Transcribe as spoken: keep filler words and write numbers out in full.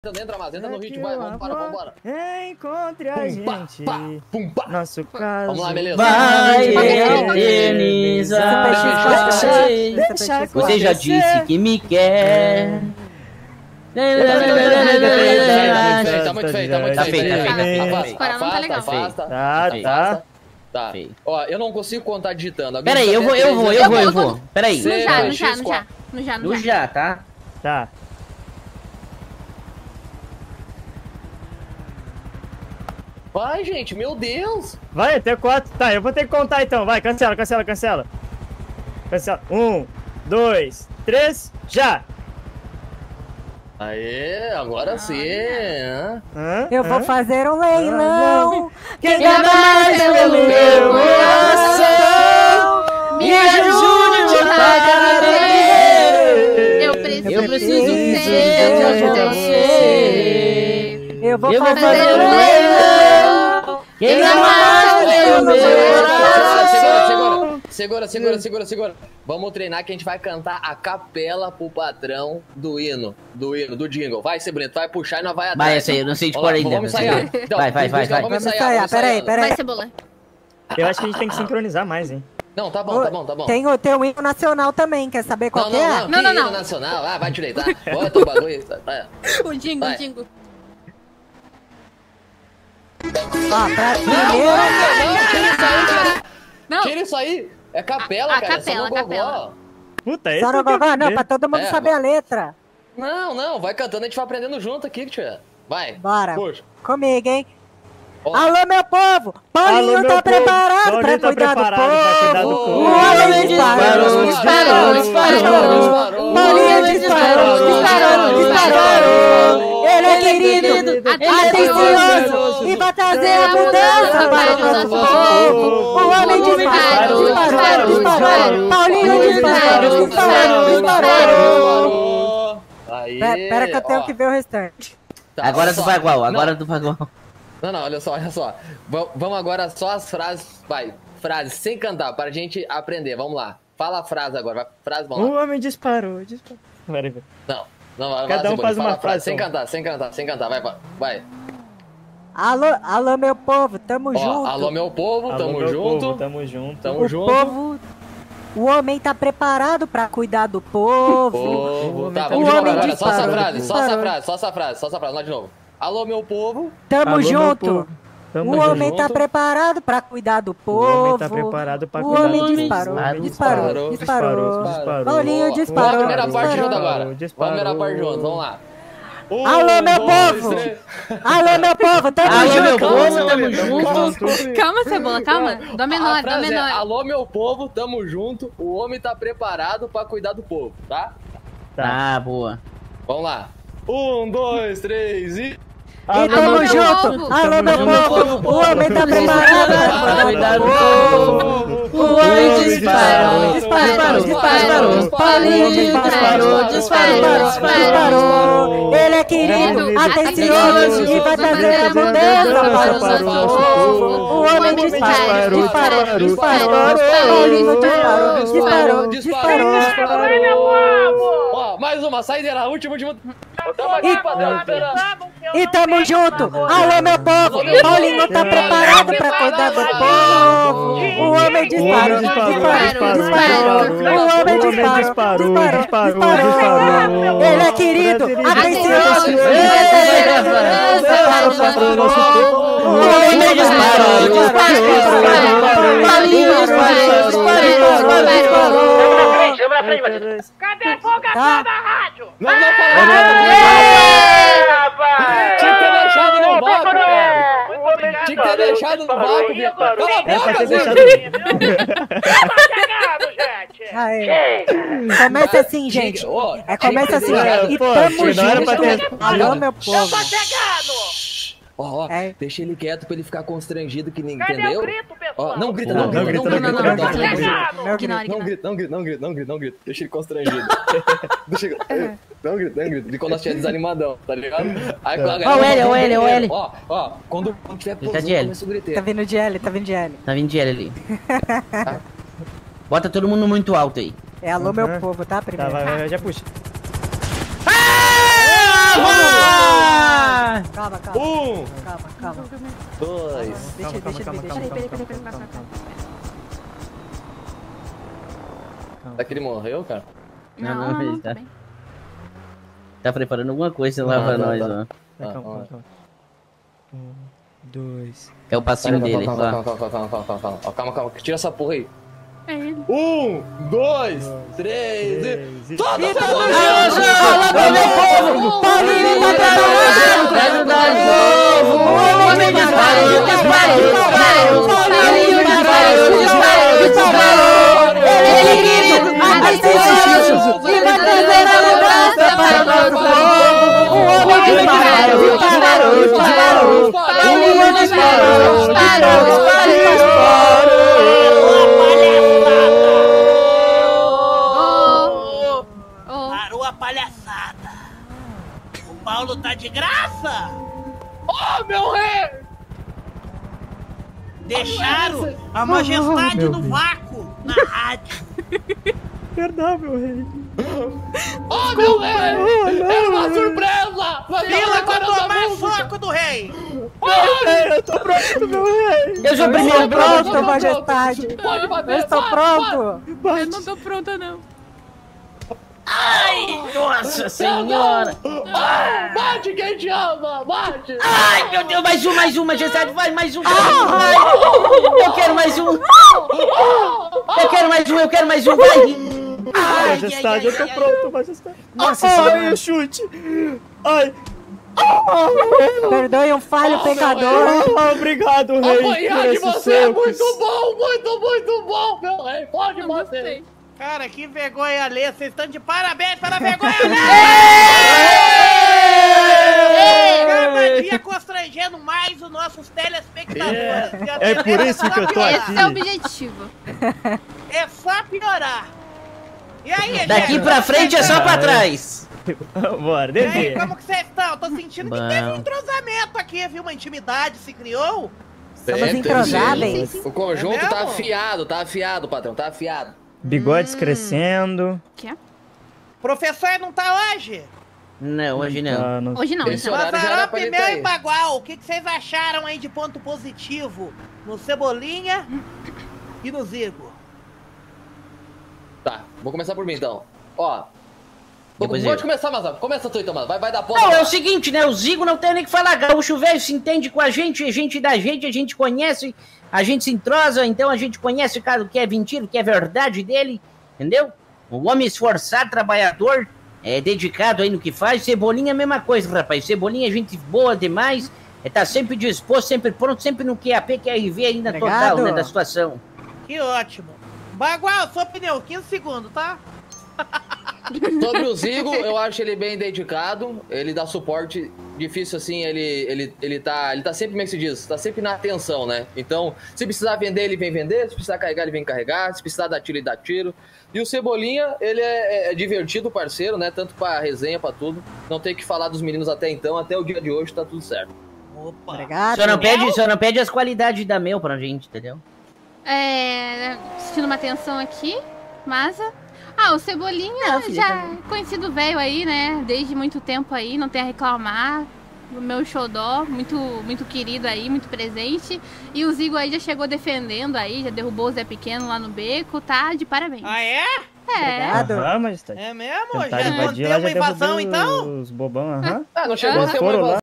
Entra, mas entra no ritmo, vai, vamos para, vamos embora. Encontre a gente. Pá, pum, pá. Nosso caso. Vamos lá, beleza. Vai eternizar. Você já disse que me quer. Tá muito feio, tá muito Tá feio. feio, tá feio. Afasta, afasta, Tá, tá. Tá. Ó, eu não consigo contar digitando. Pera aí, eu vou, eu vou, eu vou, eu vou. Pera aí. No já, no já, no já. No já, No no já. já, tá? Tá. Vai, gente, meu Deus. Vai, até quatro. Tá, eu vou ter que contar então. Vai, cancela, cancela, cancela. Cancela. Um, dois, três, já! Aê, agora sim. Hã? Hã? Eu vou Hã? fazer um leilão. Quem Quem dá mais pelo meu coração? Me ajude a pagar. Eu preciso, Eu preciso ser ser de de você. você. Eu vou Eu vou fazer fazer um um leilão. Quem dá mais pelo meu Segura, coração? segura, segura, segura, segura, segura. Vamos treinar que a gente vai cantar a capela pro patrão do hino, do hino, do jingle. Vai ser bonito, vai puxar e nós vai atrás. Vai, essa aí, eu não sei de Vamos cor lá, ainda. Vamos ensaiar. Então, Vai, vai, vai, vai. Vamos Vamos ensaiar, ensaiar, vamos peraí, ensaiando. peraí. Vai, Cebola. Eu acho que a gente tem que sincronizar mais, hein? Não, tá bom, tá bom, tá bom. Tem o teu hino nacional também, quer saber qual Não, que é? não, não, Não, que não, hino não. nacional, ah, vai te deitar. Bota o bagulho. Tá. O jingle, Vai. o jingle. Ó, pra Não, não, primeiro... não, tira isso aí, cara. Não, Tira isso aí. É capela, A- a cara. capela, é só no a gogó. capela. Puta, esse Só no eu quero gogó, não, ver. pra todo mundo É, saber a letra. Não, não, vai cantando, a gente vai aprendendo junto aqui, tio. Vai. Bora. Puxa. Comigo, hein? Ó. Alô, meu povo! Paulinho Alô, meu tá povo. preparado Paulinho pra tá cuidar do preparado pra cuidar do povo! povo. O homem disparou, disparou, disparou! Paulinho disparou, disparou, disparou! Ele é querido, atencioso e vai trazer a mudança para o nosso povo! O homem disparou, disparou, disparou! Paulinho disparou, disparou, disparou! Aí, Pera pera que eu tenho ó. que ver o restante. Tá, Agora olha tu só. vai igual, agora Não, tu vai igual. Não, não, olha só, olha só. Va- Vamos agora só as frases, vai, frases sem cantar, para a gente aprender, vamos lá. Fala a frase agora, vai, frase, vamos O lá. homem disparou, disparou. Peraí, peraí. Não, não, vai, Cada vai, um Cebolinha, faz fala uma a frase, Sem então. cantar, sem cantar, sem cantar, vai, vai. vai. Alô, alô, meu povo, tamo Ó, junto! alô, meu povo, Alô, tamo meu junto. povo, tamo junto. Tamo O junto. povo, o homem tá preparado pra cuidar do povo. Povo, O tá, homem vamos tá- de novo O homem agora, só essa disparou, frase, só essa disparou. frase, só essa frase, só essa frase, só de novo. Alô, meu povo. Tamo Alô, meu junto. povo, tamo O homem junto. tá preparado pra cuidar do O povo. homem tá preparado pra O cuidar homem do povo. disparou, O homem disparou, disparou, disparou. disparou. Paulinho Boa. disparou, Vamos a primeira parte disparou. junto agora. Disparou. Vamos a primeira parte junto, vamos lá. Um, Alô, meu dois, povo. três. Alô, meu povo, tamo Alô, meu junto. povo, tamo Tamo junto. junto. calma, Cebola, calma. Dó A menor, dó frase é, menor. alô, meu povo, tamo junto. O homem tá preparado pra cuidar do povo, tá? Tá, boa. Vamos lá. Um, dois, três e... E Alô, tamo meu junto. povo. Alô, meu Tamo povo. O homem tá preparado pra cuidar do povo. O homem disparou, disparou, disparou. Paulinho disparou, disparou, disparou. Ele é querido, atencioso e vai trazer a mudança para o nosso povo. O homem disparou, disparou, disparou. Paulinho disparou, disparou, disparou. disparou. Ó, mais uma, saideira, última, última. Tamo aqui, patrão, esperando. E tamo junto. Alô, meu povo. Paulinho tá preparado pra cuidar do povo. O homem disparou, disparou, disparou. O homem disparou, disparou, disparou. Ele é querido, atencioso. O homem disparou, disparou. Paulinho disparou, disparou, disparou. Cadê a folgação Tá. da rádio? Não, não, fala nada. Tinha que ter deixado no vácuo, cara. Tinha que ter deixado no vácuo, Vitor. Cala a É pra boca, ter Zé. deixado... Tá chegando, gente! Aê. Começa assim, gente. Gente, ó, É, começa assim. É, E pô, tamo não era pra junto. ter- Alô, meu Eu povo. tô chegando! Ó, ó, É. deixa ele quieto pra ele ficar constrangido, que ninguém Cadê entendeu? o grito, pessoal? Ó, não grita, Pô, não, não grita, grita, não não grita, grita, não não grita, grita. Chegando! Meu Ignora, não ignora. grita, não grita, não grita, não grita, não grita, deixa ele constrangido. Deixa ele... Não grita, não grita, de quando nós estiver desanimadão, tá ligado? Aí, quando a galera- Ó, o L, ó, o L, ó, o L. Ó, ó, quando, quando tiver Ele tá posando, de L. começa o griteiro. Tá vindo de L, tá vindo de L. Tá vindo de L ali. Bota todo mundo muito alto aí. É alô, meu Uhum. povo, tá? Tá, Primeiro. vai, vai, vai, já puxa. Ah, Calma, calma. Um, Calma, calma. dois. Deixa, Calma, deixa, calma, deixa, calma, deixa. calma, calma, calma, calma. Será que ele morreu, cara? Não, Não, não, não, ele não, tá. tá bem. Tá preparando alguma coisa lá Não, pra não, nós, tá. ó. Vai, Ah, calma, ó. calma. Um, dois. É o passinho Calma, dele, calma, lá. calma, calma, calma, calma, calma, calma, calma, calma, calma, tira essa porra aí. É ele. Um, dois, três e... Três e- Todo mundo Paulinho tá preparado! Vai ajudar de O novo! homem disparou, disparou, disparou! Paulinho disparou, disparou, disparou! Ele é querido, atencioso e vai trazer a mudança para o nosso povo! O homem disparou, disparou, disparou! Paulinho disparou, disparou, disparou! Ô, ô, Parou a palhaçada. O Paulo tá de graça. Oh, meu rei! Deixaram a majestade no vácuo na rádio. Perdão, meu rei. Oh, meu rei! É uma surpresa! Fila pra tomar soco do rei. Ei, eu tô pronto, meu rei. Eu sou o Eu primeiro estou pronto! pronto, majestade! Pode Eu bater! estou vai, pronto! eu não tô pronta, não. Nossa senhora! vai. Bate quem te ama! Bate! Ai, meu Deus, mais um, mais um, majestade, vai, mais um! Ai, eu quero mais um! Eu quero mais um, eu quero mais um, vai! Ai, Majestade, eu tô pronto, majestade. Nossa Ai, senhora! o chute. Ai. Perdoe um falho pecador! Ah, obrigado, rei. Apanhar por de esse você é soco. muito bom! Muito, muito bom, meu rei! Pode Não bater! gostei. Cara, que vergonha alheia. Vocês estão de parabéns pela vergonha alheia. Cada dia constrangendo mais os nossos telespectadores. E a É por tendência isso é que eu tô só piorar. aqui. Esse é o objetivo. É só piorar. E aí, daqui gente? pra frente é só pra trás! Bora, E aí, Dedê. como que vocês estão? Tô sentindo que Bom. teve um entrosamento aqui, viu? Uma intimidade se criou. Estamos entrosáveis. O conjunto É tá mesmo? afiado, tá afiado, patrão, tá afiado. Bigodes crescendo. Que? Professor não tá hoje? Não, hoje não. Ah, não- Hoje não, Esse então. horário já era pra Mazarop, ele Mel tá e aí. Bagual, o que, que vocês acharam aí de ponto positivo no Cebolinha e no Zigo? Tá, vou começar por mim então. Ó. Vou, Depois pode eu. começar, Mazar. Começa tu então, mano. Vai, vai dar ponta. Não, é o seguinte, né? O Zigo não tem nem que falar. Gaúcho velho se entende com a gente, a gente da gente, a gente conhece, a gente se entrosa, então a gente conhece o cara, o que é mentira, o que é verdade dele, entendeu? Um homem esforçado, trabalhador, é dedicado aí no que faz. Cebolinha é a mesma coisa, rapaz. Cebolinha é gente boa demais, é, tá sempre disposto, sempre pronto, sempre no Q A P, Q R V ainda Obrigado. total, né, da situação. Que ótimo. Bagual, sua opinião, quinze segundos, tá? Sobre o Zigo, eu acho ele bem dedicado. Ele dá suporte difícil assim. Ele, ele, ele, tá, ele tá sempre, como é que se diz? Tá sempre na atenção, né? Então, se precisar vender, ele vem vender. Se precisar carregar, ele vem carregar. Se precisar dar tiro, ele dá tiro. E o Cebolinha, ele é, é divertido, parceiro, né? Tanto pra resenha, pra tudo. Não tem que falar dos meninos até então. Até o dia de hoje tá tudo certo. Opa. Obrigado. Só não pede, só não pede as qualidades da Mel pra gente, entendeu? É. Assistindo uma atenção aqui. Masa. Ah, o Cebolinha Não, filha, já também. é conhecido velho aí, né? Desde muito tempo aí, não tem a reclamar. O meu xodó, muito, muito querido aí, muito presente. E o Zigo aí já chegou defendendo aí, já derrubou o Zé Pequeno lá no beco, tá? De parabéns. Ah, é? É. Obrigado. Aham, majestade. É mesmo? Tentar Já invadir contei lá, uma já invasão, derrubou então? os bobão, aham. Ah, não chegou Eles a ser uma foram lá. invasão.